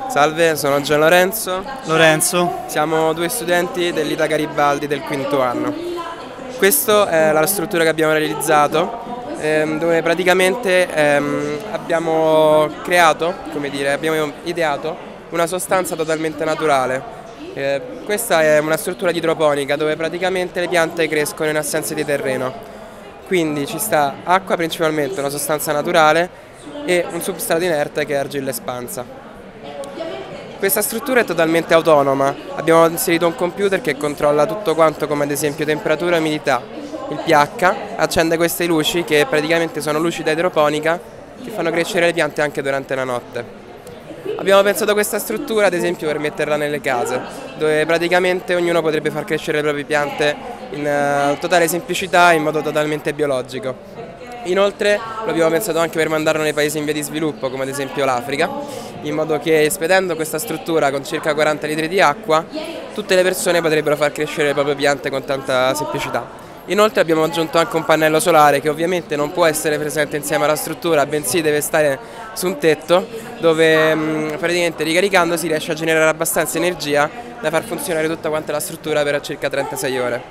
Salve, sono Gian Lorenzo. Lorenzo. Siamo due studenti dell'Ita Garibaldi del quinto anno. Questa è la struttura che abbiamo realizzato, dove praticamente abbiamo creato, abbiamo ideato una sostanza totalmente naturale. Questa è una struttura idroponica dove praticamente le piante crescono in assenza di terreno. Quindi ci sta acqua principalmente, una sostanza naturale, e un substrato inerte che è argilla espansa. Questa struttura è totalmente autonoma, abbiamo inserito un computer che controlla tutto quanto, come ad esempio temperatura e umidità, il pH, accende queste luci che praticamente sono luci da idroponica che fanno crescere le piante anche durante la notte. Abbiamo pensato a questa struttura ad esempio per metterla nelle case, dove praticamente ognuno potrebbe far crescere le proprie piante in totale semplicità, in modo totalmente biologico. Inoltre lo abbiamo pensato anche per mandarlo nei paesi in via di sviluppo, come ad esempio l'Africa, in modo che spedendo questa struttura con circa 40 litri di acqua, tutte le persone potrebbero far crescere le proprie piante con tanta semplicità. Inoltre abbiamo aggiunto anche un pannello solare che ovviamente non può essere presente insieme alla struttura, bensì deve stare su un tetto dove praticamente ricaricando si riesce a generare abbastanza energia da far funzionare tutta quanta la struttura per circa 36 ore.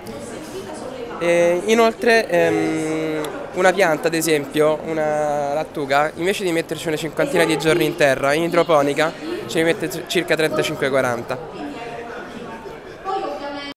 Inoltre una pianta, ad esempio una lattuga, invece di metterci una cinquantina di giorni in terra, in idroponica ci mette circa 35-40.